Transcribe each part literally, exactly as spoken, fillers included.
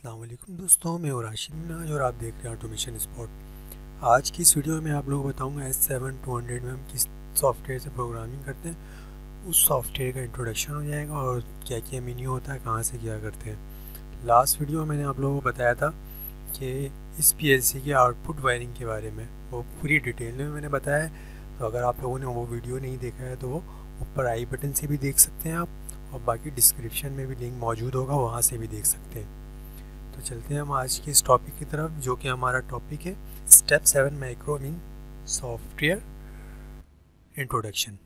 अस्सलाम वालेकुम दोस्तों, मैं हूं राशिद मिनाज और आप देख रहे हैं ऑटोमेशन स्पॉट। आज की इस वीडियो में आप लोगों को बताऊंगा एस सेवन टू हंड्रेड में हम किस सॉफ्टवेयर से प्रोग्रामिंग करते हैं। उस सॉफ्टवेयर का इंट्रोडक्शन हो जाएगा और क्या क्या मेन्यू होता है, कहाँ से क्या करते हैं। लास्ट वीडियो में मैंने आप लोगों को बताया था कि इस पी एल सी के आउटपुट वायरिंग के बारे में, वो पूरी डिटेल में मैंने बताया है। तो अगर आप लोगों ने वो वीडियो नहीं देखा है तो वो ऊपर आई बटन से भी देख सकते हैं आप, और बाकी डिस्क्रिप्शन में भी लिंक मौजूद होगा, वहाँ से भी देख सकते हैं। तो चलते हैं हम आज के इस टॉपिक की तरफ, जो कि हमारा टॉपिक है step seven micro in software introduction.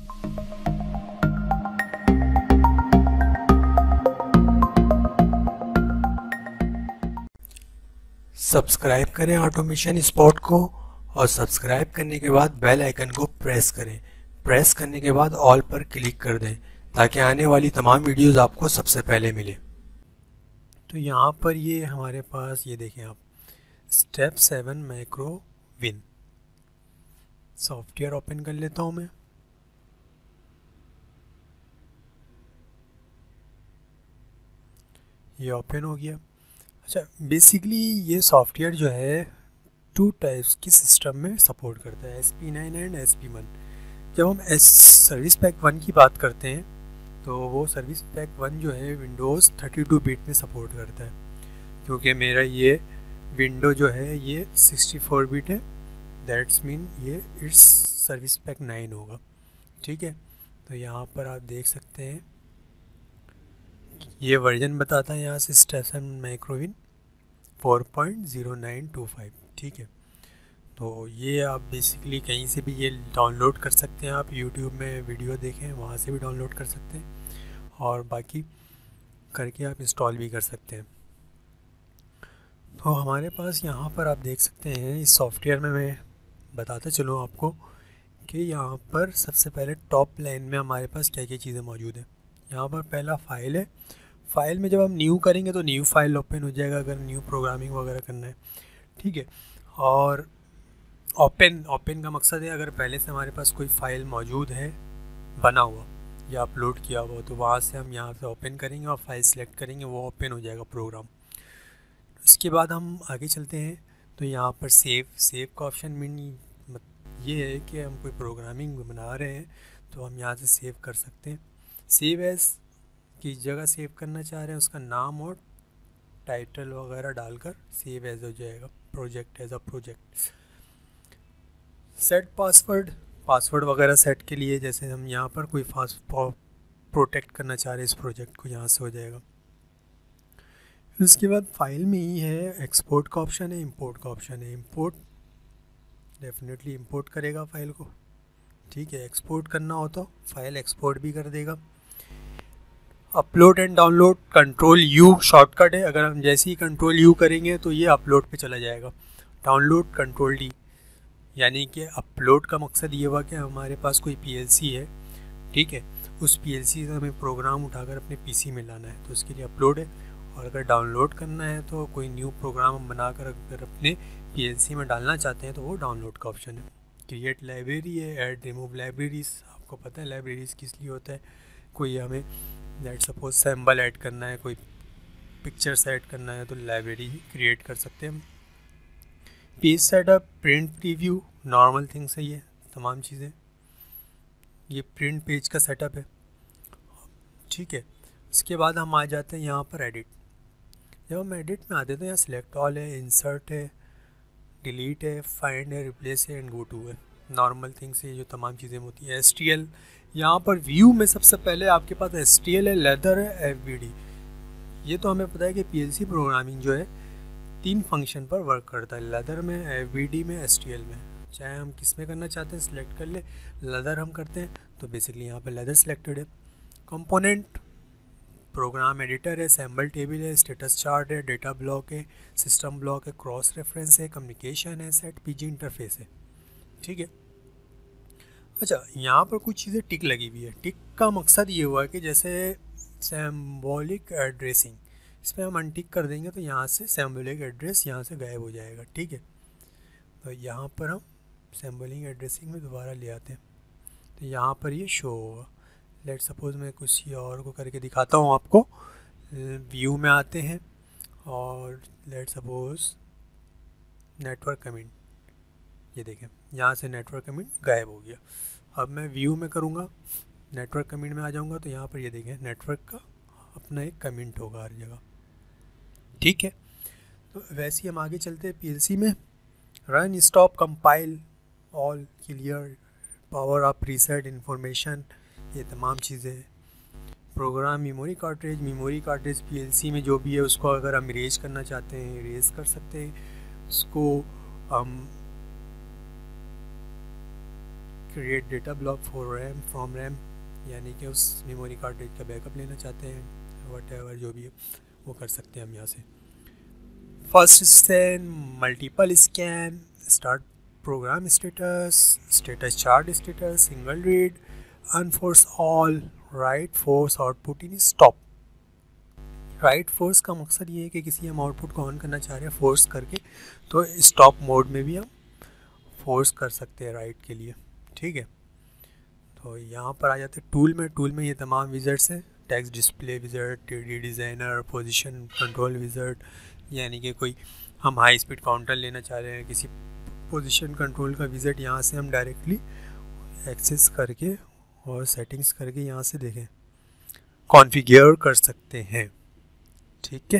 Subscribe करें ऑटोमेशन स्पॉट को, और सब्सक्राइब करने के बाद बेल आइकन को प्रेस करें। प्रेस करने के बाद ऑल पर क्लिक कर दें ताकि आने वाली तमाम वीडियोस आपको सबसे पहले मिले। तो यहाँ पर ये हमारे पास ये देखें आप, step seven micro win software open कर लेता हूँ मैं। ये ओपन हो गया। अच्छा, बेसिकली ये सॉफ्टवेयर जो है टू टाइप्स की सिस्टम में सपोर्ट करता है, S P nine and S P one. जब हम एस सर्विस पैक वन की बात करते हैं तो वो सर्विस पैक वन जो है विंडोज़ थर्टी टू बिट में सपोर्ट करता है, क्योंकि मेरा ये विंडो जो है ये सिक्सटी फोर बिट है। दैट्स मीन ये इट्स सर्विस पैक नाइन होगा, ठीक है। तो यहाँ पर आप देख सकते हैं ये वर्जन बताता है यहाँ से station microwin four point zero nine two five, ठीक है। तो ये आप बेसिकली कहीं से भी ये डाउनलोड कर सकते हैं, आप यूट्यूब में वीडियो देखें वहाँ से भी डाउनलोड कर सकते हैं, और बाकी करके आप इंस्टॉल भी कर सकते हैं। तो हमारे पास यहाँ पर आप देख सकते हैं इस सॉफ्टवेयर में, मैं बताता चलूँ आपको कि यहाँ पर सबसे पहले टॉप लाइन में हमारे पास क्या क्या चीज़ें मौजूद है। यहाँ पर पहला फ़ाइल है। फ़ाइल में जब हम न्यू करेंगे तो न्यू फाइल ओपन हो जाएगा अगर न्यू प्रोग्रामिंग वगैरह करना है, ठीक है। और ओपन ओपन का मकसद है अगर पहले से हमारे पास कोई फ़ाइल मौजूद है बना हुआ या अपलोड किया हुआ, तो वहाँ से हम यहाँ से ओपन करेंगे और फाइल सेलेक्ट करेंगे, वो ओपन हो जाएगा प्रोग्राम। इसके बाद हम आगे चलते हैं तो यहाँ पर सेव सेव का ऑप्शन मीन ये है कि हम कोई प्रोग्रामिंग बना रहे हैं तो हम यहाँ से सेव कर सकते हैं। सेव एज़ की जगह सेव करना चाह रहे हैं उसका नाम और टाइटल वगैरह डालकर सेव एज हो जाएगा, project as a project. Set password password वगैरह सेट के लिए, जैसे हम यहाँ पर कोई फास्ट प्रोटेक्ट करना चाह रहे हैं इस प्रोजेक्ट को, यहाँ से हो जाएगा। उसके बाद फाइल में ही है एक्सपोर्ट का ऑप्शन है, इंपोर्ट का ऑप्शन है। इंपोर्ट डेफिनेटली इंपोर्ट करेगा फाइल को, ठीक है। एक्सपोर्ट करना हो तो फाइल एक्सपोर्ट भी कर देगा। Upload and download control U shortcut है, अगर हम जैसे ही कंट्रोल यू करेंगे तो ये अपलोड पे चला जाएगा। डाउनलोड कंट्रोल डी, यानी कि अपलोड का मकसद ये हुआ कि हमारे पास कोई पीएलसी है, ठीक है, उस पीएलसी से हमें प्रोग्राम उठाकर अपने पीसी में लाना है तो उसके लिए अपलोड है। और अगर डाउनलोड करना है तो कोई न्यू प्रोग्राम हम बनाकर अगर अपने पीएलसी में डालना चाहते हैं तो वो डाउनलोड का ऑप्शन है। क्रिएट लाइब्रेरी है, ऐड रिमूव लाइब्रेरीज, आपको पता है लाइब्रेरीज किस लिए होता है। कोई हमें लेट सपोज सैम्बल ऐड करना है, कोई पिक्चर्स ऐड करना है तो लाइब्रेरी क्रिएट कर सकते हैं हम। Page setup, print preview, normal things है ये तमाम चीज़ें। ये प्रिंट पेज का सेटअप है, ठीक है। इसके बाद हम आ जाते हैं यहाँ पर एडिट। जब हम एडिट में आते हैं तो यहाँ सिलेक्ट ऑल है, इंसर्ट है, डिलीट है, फाइंड है, रिप्लेस है एंड गो टू है। नॉर्मल थिंग्स है जो तमाम चीज़ें होती हैं। एस टी एल, यहाँ पर व्यू में सबसे पहले आपके पास एस टी एल है, लेदर है, एफ वी डी। ये तो हमें पता है कि पी एल सी प्रोग्रामिंग जो है तीन फंक्शन पर वर्क करता है, लेदर में, एफ वी डी में, एस टी एल में। चाहे हम किस में करना चाहते हैं सिलेक्ट कर ले। लेदर हम करते हैं तो बेसिकली यहाँ पर लेदर सिलेक्टेड है। कंपोनेंट, प्रोग्राम एडिटर है, सैम्बल टेबल है, स्टेटस चार्ट है, डेटा ब्लॉक है, सिस्टम ब्लॉक है, क्रॉस रेफरेंस है, कम्युनिकेशन है, सेट पीजी इंटरफेस है, ठीक है। अच्छा, यहाँ पर कुछ चीज़ें टिक लगी हुई है। टिक का मकसद ये हुआ कि जैसे सिंबॉलिक एड्रेसिंग, इस पर हम अनटिक कर देंगे तो यहाँ से सिंबॉलिक एड्रेस यहाँ से गायब हो जाएगा, ठीक है। तो यहाँ पर हम सिंबॉलिक एड्रेसिंग में दोबारा ले आते हैं तो यहाँ पर ये शो होगा। लेट सपोज मैं कुछ और को करके दिखाता हूँ आपको। व्यू में आते हैं और लेट सपोज नेटवर्क कमिंट, ये देखें यहाँ से नेटवर्क कमिंट गायब हो गया। अब मैं व्यू में करूँगा, नेटवर्क कमिंट में आ जाऊँगा तो यहाँ पर ये देखें नेटवर्क का अपना एक कमिंट होगा हर जगह, ठीक है। तो वैसे ही हम आगे चलते हैं पीएलसी में। Run stop compile all clear power up reset information, ये तमाम चीज़ें। Program memory cartridge, memory cartridge PLC में जो भी है उसको अगर हम इरेज करना चाहते हैं इरेज कर सकते हैं। उसको हम create data block for RAM from RAM, यानी कि उस मेमोरी कार्ट्रिज का बैकअप लेना चाहते हैं, वट एवर जो भी है वो कर सकते हैं हम यहाँ से। First scan, multiple scan, start program status, status chart status, single read, unforce all, write force output in stop. Write force का मकसद ये है कि किसी हम आउटपुट को ऑन करना चाह रहे हैं फोर्स करके, तो स्टॉप मोड में भी हम फोर्स कर सकते हैं राइट के लिए, ठीक है। तो यहाँ पर आ जाते हैं टूल में। टूल में ये तमाम विजर्ट्स हैं, text display wizard, T designer, position control wizard, यानी कि कोई हम हाई स्पीड काउंटर लेना चाह रहे हैं किसी पोजीशन कंट्रोल का विजर्ट, यहाँ से हम डायरेक्टली एक्सेस करके और सेटिंग्स करके यहाँ से देखें कॉन्फ़िगर कर सकते हैं, ठीक है।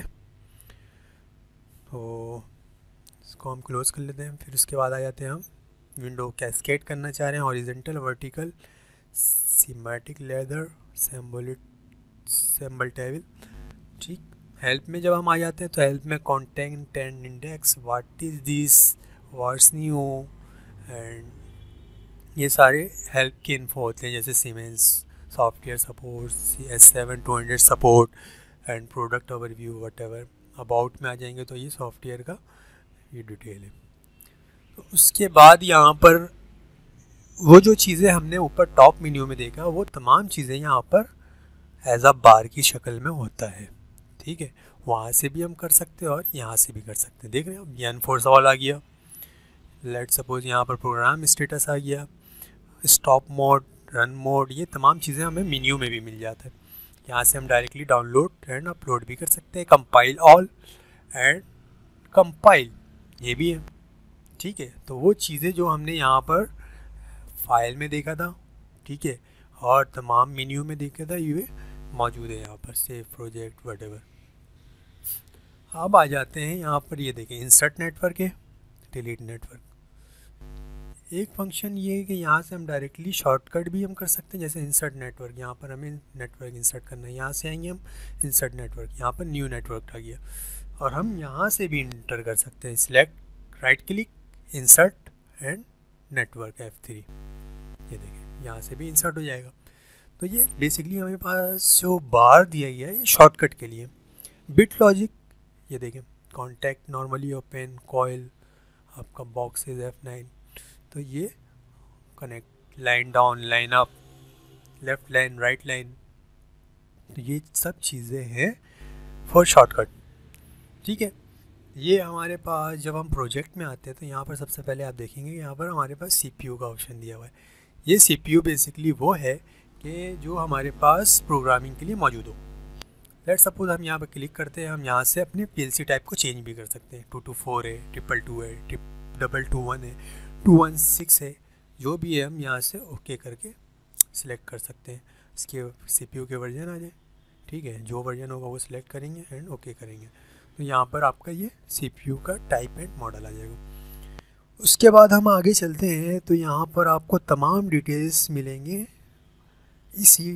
तो इसको हम क्लोज़ कर लेते हैं। फिर उसके बाद आ जाते हैं हम विंडो कैस्केड करना चाह रहे हैं, horizontal, vertical, Simatic, ladder, symbol symbol table, ठीक। हेल्प में जब हम आ जाते हैं तो हेल्प में content and index, what is this, what's new, and ये सारे हेल्प की इन्फो होते हैं, जैसे Siemens software support, C S seven two hundred support and product overview whatever. अबाउट में आ जाएंगे तो ये सॉफ्टवेयर का ये डिटेल है। तो उसके बाद यहाँ पर वो जो चीज़ें हमने ऊपर टॉप मेन्यू में देखा वो तमाम चीज़ें यहाँ पर एज अ बार की शक्ल में होता है, ठीक है। वहाँ से भी हम कर सकते हैं और यहाँ से भी कर सकते हैं। देख रहे हैं अब ये अनफोर्स ऑल आ गया, लेट सपोज यहाँ पर प्रोग्राम स्टेटस आ गया, स्टॉप मोड, रन मोड, ये तमाम चीज़ें हमें मेन्यू में भी मिल जाता है। यहाँ से हम डायरेक्टली डाउनलोड एंड अपलोड भी कर सकते हैं। कंपाइल ऑल एंड कंपाइल ये भी है, ठीक है। तो वो चीज़ें जो हमने यहाँ पर फाइल में देखा था, ठीक है, और तमाम मेन्यू में देखा था ये मौजूद है यहाँ पर, सेव प्रोजेक्ट वट एवर। अब आ जाते हैं यहाँ पर, ये देखें इंसर्ट नेटवर्क है, डिलीट नेटवर्क। एक फंक्शन ये है कि यहाँ से हम डायरेक्टली शॉर्टकट भी हम कर सकते हैं, जैसे इंसर्ट नेटवर्क, यहाँ पर हमें नेटवर्क इंसर्ट करना है, यहाँ से आएंगे हम इंसर्ट नेटवर्क, यहाँ पर न्यू नेटवर्क आ गया और हम यहाँ से भी इंटर कर सकते हैं, select right click insert and network F three, ये देखें यहाँ से भी इंसर्ट हो जाएगा। तो ये बेसिकली हमारे पास जो बार दिया गया है ये शॉर्टकट के लिए। बिट लॉजिक, ये देखें कॉन्टैक्ट, नॉर्मली ओपन, कॉइल, आपका बॉक्सेस एफ नाइन, तो ये connect, line down, line up, left line, right line, तो ये सब चीज़ें हैं फॉर शॉर्टकट, ठीक है। ये हमारे पास जब हम प्रोजेक्ट में आते हैं तो यहाँ पर सबसे पहले आप देखेंगे यहाँ पर हमारे पास सीपीयू का ऑप्शन दिया हुआ है। ये सीपीयू बेसिकली वो है कि जो हमारे पास प्रोग्रामिंग के लिए मौजूद हो। लेट सपोज हम यहाँ पर क्लिक करते हैं, हम यहाँ से अपने पीएलसी टाइप को चेंज भी कर सकते हैं, टू टू फोर है, ट्रिपल टू है, ट्रिप डबल टू वन है, टू वन सिक्स है, जो भी है हम यहाँ से ओके करके सिलेक्ट कर सकते हैं। इसके सीपीयू के वर्जन आ जाए, ठीक है, जो वर्जन होगा वो सिलेक्ट करेंगे एंड ओके करेंगे, तो यहाँ पर आपका ये सीपीयू का टाइप एंड मॉडल आ जाएगा। उसके बाद हम आगे चलते हैं तो यहाँ पर आपको तमाम डिटेल्स मिलेंगे इसी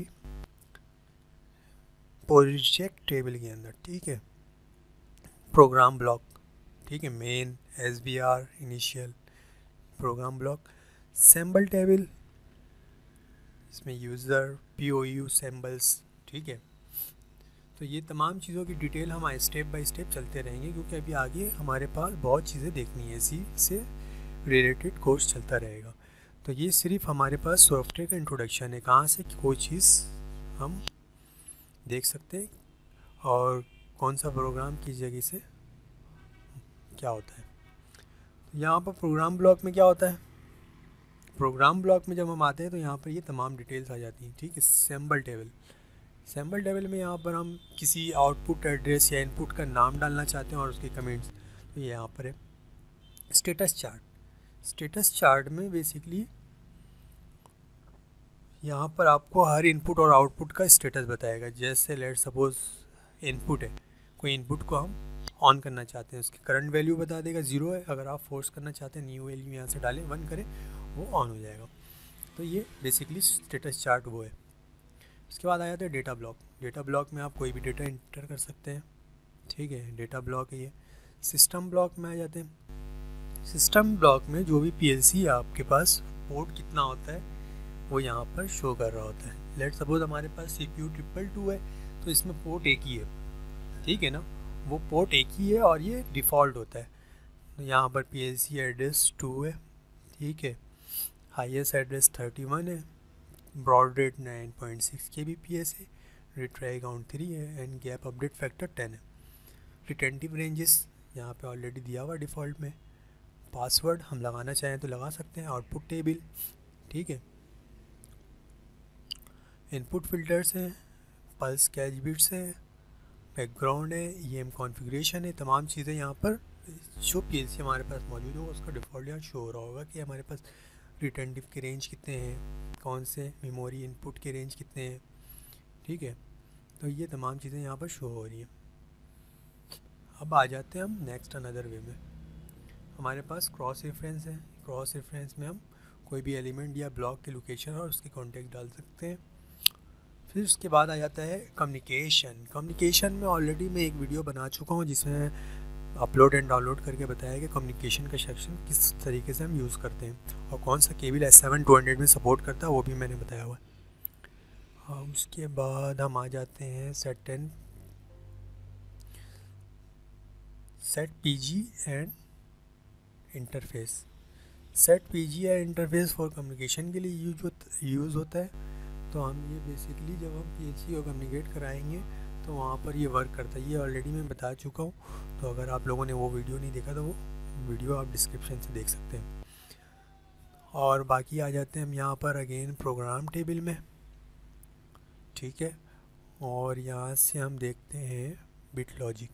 प्रोजेक्ट टेबल के अंदर, ठीक है। प्रोग्राम ब्लॉक, ठीक है, main, S B R, initial, program block, symbol table, इसमें user, P O U symbols, ठीक है। तो ये तमाम चीज़ों की डिटेल हम स्टेप बाय स्टेप चलते रहेंगे क्योंकि अभी आगे हमारे पास बहुत चीज़ें देखनी है, इसी से रिलेटेड कोर्स चलता रहेगा। तो ये सिर्फ हमारे पास सॉफ्टवेयर का इंट्रोडक्शन है, कहाँ से कोई चीज़ हम देख सकते हैं और कौन सा प्रोग्राम किस जगह से क्या होता है। तो यहाँ पर प्रोग्राम ब्लॉक में क्या होता है, प्रोग्राम ब्लॉक में जब हम आते हैं तो यहाँ पर ये तमाम डिटेल्स आ जाती हैं, ठीक है। सैम्बल टेबल, सैम्बल टेबल में यहाँ पर हम किसी आउटपुट एड्रेस या इनपुट का नाम डालना चाहते हैं और उसके कमेंट्स, तो ये यहाँ पर है स्टेटस चार्ट। स्टेटस चार्ट में बेसिकली यहाँ पर आपको हर इनपुट और आउटपुट का स्टेटस बताएगा। जैसे लेट सपोज इनपुट है, कोई इनपुट को हम ऑन करना चाहते हैं, उसकी करंट वैल्यू बता देगा ज़ीरो है, अगर आप फोर्स करना चाहते हैं न्यू वैल्यू यहाँ से डालें वन करें वो ऑन हो जाएगा। तो ये बेसिकली स्टेटस चार्ट वो है। उसके बाद आ जाते हैं डेटा ब्लॉक। डेटा ब्लॉक में आप कोई भी डेटा इंटर कर सकते हैं, ठीक है, डेटा ब्लॉक है ये। सिस्टम ब्लॉक में आ जाते हैं। सिस्टम ब्लॉक में जो भी पीएलसी है आपके पास, पोर्ट कितना होता है वो यहाँ पर शो कर रहा होता है। लेट सपोज हमारे पास सीपीयू ट्रिपल टू है, तो इसमें पोर्ट एक ही है, ठीक है ना, वो पोर्ट एक ही है और ये डिफ़ॉल्ट होता है। तो यहाँ पर पीएलसी एड्रेस टू है, ठीक है, हाईएस्ट एड्रेस थर्टी वन है, broad rate nine point six K B P S है, रिट्राई काउंट थ्री है and gap update factor ten है। रिटेंटिव रेंजेस यहाँ पे ऑलरेडी दिया हुआ डिफ़ॉल्ट में। पासवर्ड हम लगाना चाहें तो लगा सकते हैं। आउटपुट टेबल, ठीक है, इनपुट फिल्टर्स हैं, पल्स कैच बिट्स है, बैकग्राउंड है, ई एम कॉन्फ़िगरेशन है। तमाम चीज़ें यहाँ पर जो पीएलसी हमारे पास मौजूद होगा उसका डिफ़ॉल्ट यहाँ शो हो रहा होगा कि हमारे पास रिटेंटिव के रेंज कितने हैं, कौन से मेमोरी इनपुट के रेंज कितने हैं, ठीक है। तो ये तमाम चीज़ें यहाँ पर शो हो रही हैं। अब आ जाते हैं हम नेक्स्ट अनदर वे में। हमारे पास क्रॉस रेफरेंस है। क्रॉस रेफरेंस में हम कोई भी एलिमेंट या ब्लॉक की लोकेशन और उसके कॉन्टेक्ट डाल सकते हैं। फिर उसके बाद आ जाता है कम्युनिकेशन। कम्युनिकेशन में ऑलरेडी मैं एक वीडियो बना चुका हूँ जिसमें अपलोड एंड डाउनलोड करके बताया कि कम्युनिकेशन का सेक्शन किस तरीके से हम यूज़ करते हैं और कौन सा cable S seven two hundred में सपोर्ट करता है वो भी मैंने बताया हुआ है। हाँ, उसके बाद हम आ जाते हैं set and set PG and interface. Set PG and interface for communication के लिए यूज यूज़ होता है। तो हम ये बेसिकली जब हम पीएलसी को कम्युनिकेट कराएंगे तो वहाँ पर ये वर्क करता है। ये ऑलरेडी मैं बता चुका हूँ, तो अगर आप लोगों ने वो वीडियो नहीं देखा तो वो वीडियो आप डिस्क्रिप्शन से देख सकते हैं। और बाकी आ जाते हैं हम यहाँ पर अगेन प्रोग्राम टेबल में, ठीक है, और यहाँ से हम देखते हैं बिट लॉजिक।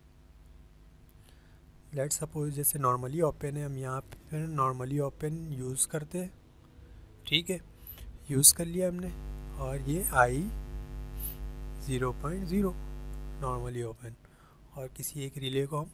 लेट सपोज जैसे नॉर्मली ओपन है, हम यहाँ पर नॉर्मली ओपन यूज़ करते हैं, ठीक है, यूज़ कर लिया हमने। और ये I zero point zero normally open, और किसी एक रिले को हम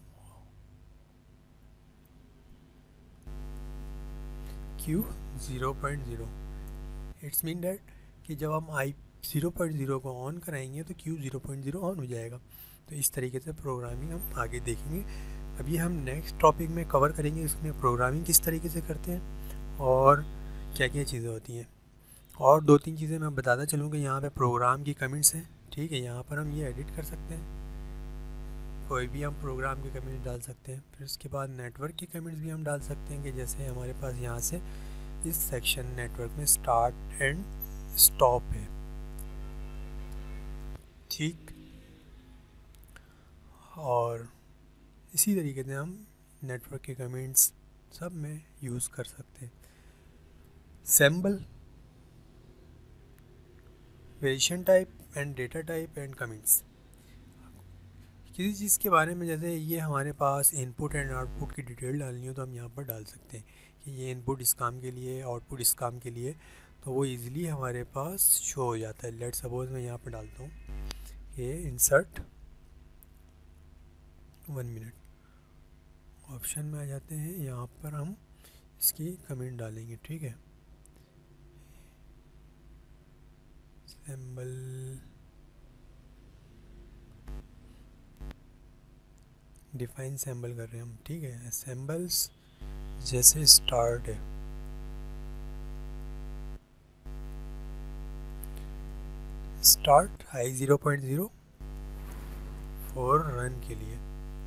Q zero point zero. It's mean that कि जब हम आई ज़ीरो पॉइंट ज़ीरो को ऑन कराएंगे तो Q zero point zero on हो जाएगा। तो इस तरीके से प्रोग्रामिंग हम आगे देखेंगे। अभी हम नेक्स्ट टॉपिक में कवर करेंगे इसमें प्रोग्रामिंग किस तरीके से करते हैं और क्या क्या चीज़ें होती हैं। और दो तीन चीज़ें मैं बताता चलूँ कि यहाँ पे प्रोग्राम की कमेंट्स हैं, ठीक है, यहाँ पर हम ये एडिट कर सकते हैं, कोई भी हम प्रोग्राम की कमेंट्स डाल सकते हैं। फिर उसके बाद नेटवर्क की कमेंट्स भी हम डाल सकते हैं कि जैसे हमारे पास यहाँ से इस सेक्शन नेटवर्क में स्टार्ट एंड स्टॉप है, ठीक, और इसी तरीके से हम नेटवर्क के कमेंट्स सब में यूज़ कर सकते हैं। Symbol, variation type and data type and comments. किसी चीज़ के बारे में जैसे ये हमारे पास इनपुट एंड आउटपुट की डिटेल डालनी हो तो हम यहाँ पर डाल सकते हैं कि ये इनपुट इस काम के लिए, आउटपुट इस काम के लिए, तो वो इजीली हमारे पास शो हो जाता है। लेट सपोज मैं यहाँ पर डालता हूँ ये इंसर्ट वन मिनट, ऑप्शन में आ जाते हैं, यहाँ पर हम इसकी कमेंट डालेंगे, ठीक है, सैम्बल डिफाइन सैम्बल कर रहे हैं हम, ठीक है, सैम्बल्स जैसे स्टार्ट है, start I zero point zero for run के लिए।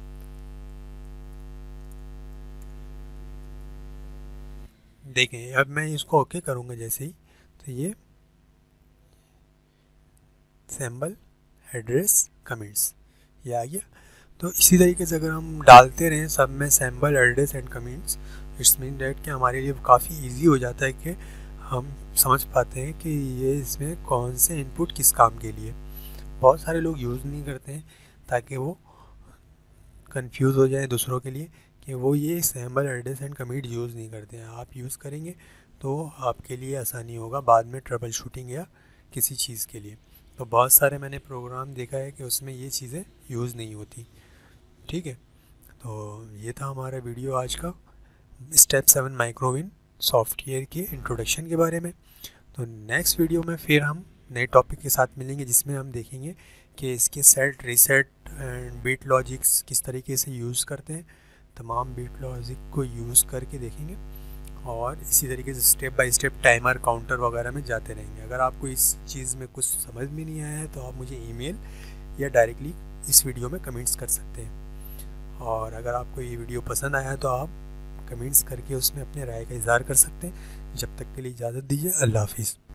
देखें अब मैं इसको ओके करूँगा जैसे ही, तो ये सैम्बल एड्रेस कमेंट्स ये आ गया। तो इसी तरीके से अगर हम डालते रहें सब में symbol address and comments, it's mean that कि हमारे लिए काफ़ी इजी हो जाता है कि हम समझ पाते हैं कि ये इसमें कौन से इनपुट किस काम के लिए। बहुत सारे लोग यूज़ नहीं करते हैं ताकि वो कंफ्यूज हो जाए दूसरों के लिए कि वो ये sample address and commit use नहीं करते हैं। आप यूज़ करेंगे तो आपके लिए आसानी होगा बाद में ट्रबल शूटिंग या किसी चीज़ के लिए। तो बहुत सारे मैंने प्रोग्राम देखा है कि उसमें ये चीज़ें यूज़ नहीं होती। ठीक है, तो ये था हमारा वीडियो आज का स्टेप सेवन माइक्रोविन सॉफ्टवेयर के इंट्रोडक्शन के बारे में। तो नेक्स्ट वीडियो में फिर हम नए टॉपिक के साथ मिलेंगे जिसमें हम देखेंगे कि इसके set reset and bit logics किस तरीके से यूज़ करते हैं। तमाम बीट लॉजिक को यूज़ करके देखेंगे और इसी तरीके से step by step timer counter वगैरह में जाते रहेंगे। अगर आपको इस चीज़ में कुछ समझ में नहीं आया है तो आप मुझे ईमेल या डायरेक्टली इस वीडियो में कमेंट्स कर सकते हैं। और अगर आपको ये वीडियो पसंद आया तो आप कमेंट्स करके उसमें अपने राय का इज़हार कर सकते हैं। जब तक के लिए इजाज़त दीजिए, अल्लाह हाफिज़।